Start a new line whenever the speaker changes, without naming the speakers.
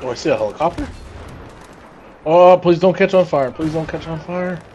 Oh, I see a helicopter. Oh, please don't catch on fire. Please don't catch on fire.